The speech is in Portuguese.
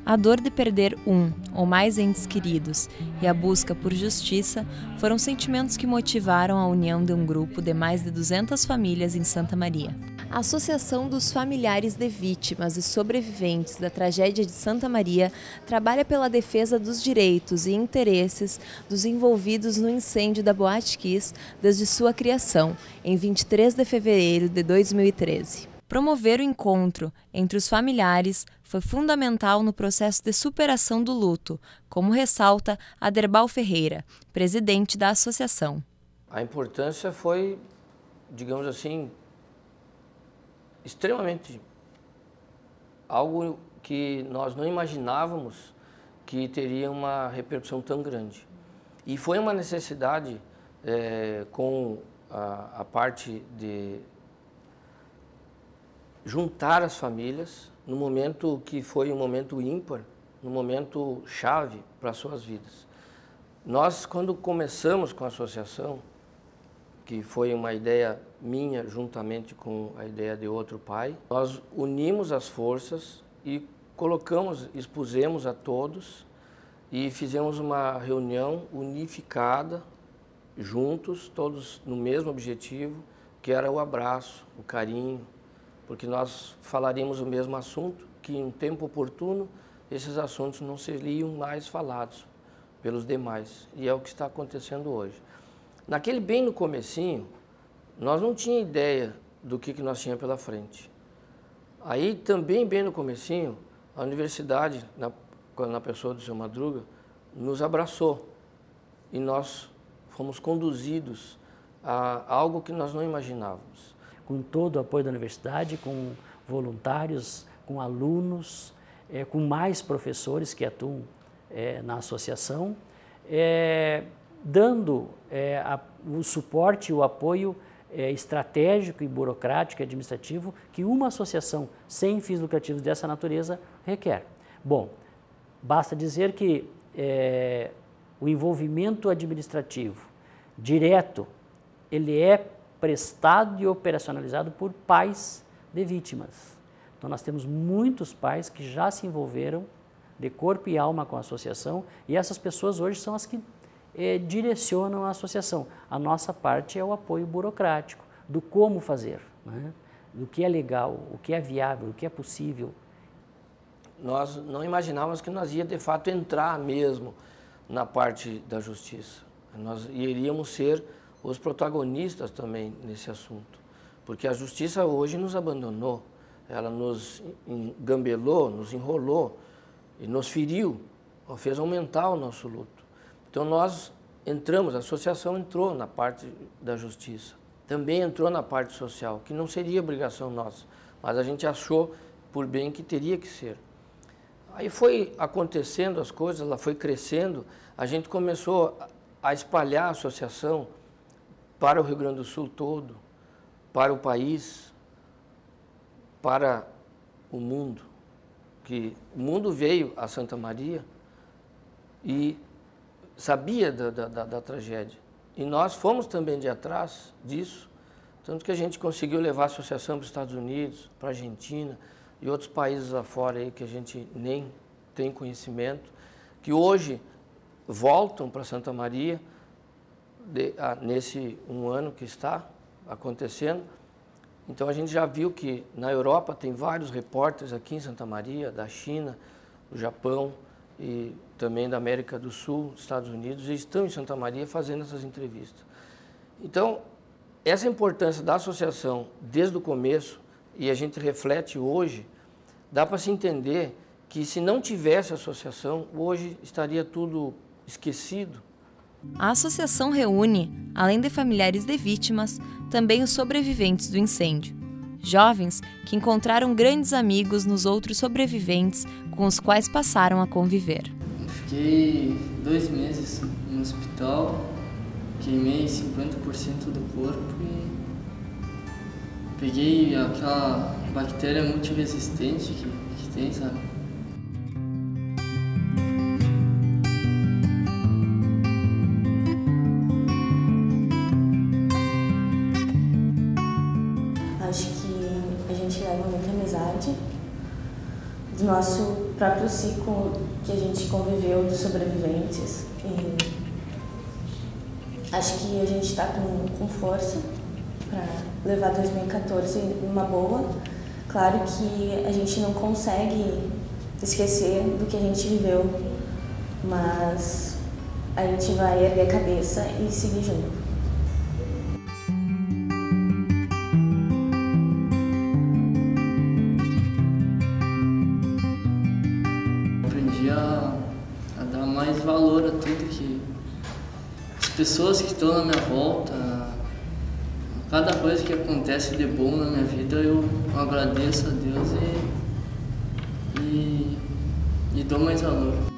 A dor de perder um ou mais entes queridos e a busca por justiça foram sentimentos que motivaram a união de um grupo de mais de 200 famílias em Santa Maria. A Associação dos Familiares de Vítimas e Sobreviventes da Tragédia de Santa Maria trabalha pela defesa dos direitos e interesses dos envolvidos no incêndio da Boate Kiss desde sua criação, em 23 de fevereiro de 2013. Promover o encontro entre os familiares foi fundamental no processo de superação do luto, como ressalta Aderbal Ferreira, presidente da associação. A importância foi, digamos assim, extremamente algo que nós não imaginávamos que teria uma repercussão tão grande. E foi uma necessidade com a parte de juntar as famílias no momento que foi um momento ímpar, no momento chave para as suas vidas. Nós, quando começamos com a associação, que foi uma ideia minha juntamente com a ideia de outro pai, nós unimos as forças e expusemos a todos e fizemos uma reunião unificada, juntos, todos no mesmo objetivo, que era o abraço, o carinho, porque nós falaríamos o mesmo assunto, que em tempo oportuno esses assuntos não seriam mais falados pelos demais. E é o que está acontecendo hoje. Bem no comecinho, nós não tínhamos ideia do que nós tínhamos pela frente. Aí também bem no comecinho, a universidade, na pessoa do seu Madruga, nos abraçou e nós fomos conduzidos a algo que nós não imaginávamos. Com todo o apoio da universidade, com voluntários, com alunos, com mais professores que atuam na associação, dando o suporte e o apoio estratégico e burocrático e administrativo que uma associação sem fins lucrativos dessa natureza requer. Bom, basta dizer que o envolvimento administrativo direto, ele é prestado e operacionalizado por pais de vítimas. Então nós temos muitos pais que já se envolveram de corpo e alma com a associação e essas pessoas hoje são as que direcionam a associação. A nossa parte é o apoio burocrático, do como fazer, né? Do que é legal, o que é viável, o que é possível. Nós não imaginávamos que nós ia de fato entrar mesmo na parte da justiça. Nós iríamos ser os protagonistas também nesse assunto, porque a justiça hoje nos abandonou, ela nos engambelou, nos enrolou e nos feriu, fez aumentar o nosso luto. Então nós entramos, a associação entrou na parte da justiça, também entrou na parte social, que não seria obrigação nossa, mas a gente achou por bem que teria que ser. Aí foi acontecendo as coisas, ela foi crescendo, a gente começou a espalhar a associação para o Rio Grande do Sul todo, para o país, para o mundo. Que o mundo veio a Santa Maria e sabia da tragédia. E nós fomos também de atrás disso, tanto que a gente conseguiu levar a associação para os Estados Unidos, para a Argentina e outros países lá fora aí que a gente nem tem conhecimento, que hoje voltam para Santa Maria, nesse um ano que está acontecendo. Então a gente já viu que na Europa tem vários repórteres aqui em Santa Maria, da China, do Japão e também da América do Sul, dos Estados Unidos, e estão em Santa Maria fazendo essas entrevistas. Então, essa importância da associação desde o começo, e a gente reflete hoje, dá para se entender que se não tivesse associação, hoje estaria tudo esquecido. A associação reúne, além de familiares de vítimas, também os sobreviventes do incêndio. Jovens que encontraram grandes amigos nos outros sobreviventes com os quais passaram a conviver. Fiquei 2 meses no hospital, queimei 50% do corpo e peguei aquela bactéria multiresistente que tem, sabe? Acho que a gente leva muita amizade do nosso próprio ciclo que a gente conviveu dos sobreviventes. E acho que a gente está com força para levar 2014 numa boa. Claro que a gente não consegue esquecer do que a gente viveu, mas a gente vai erguer a cabeça e seguir junto. Aprendi a dar mais valor a tudo que as pessoas que estão na minha volta, cada coisa que acontece de bom na minha vida eu agradeço a Deus e dou mais valor.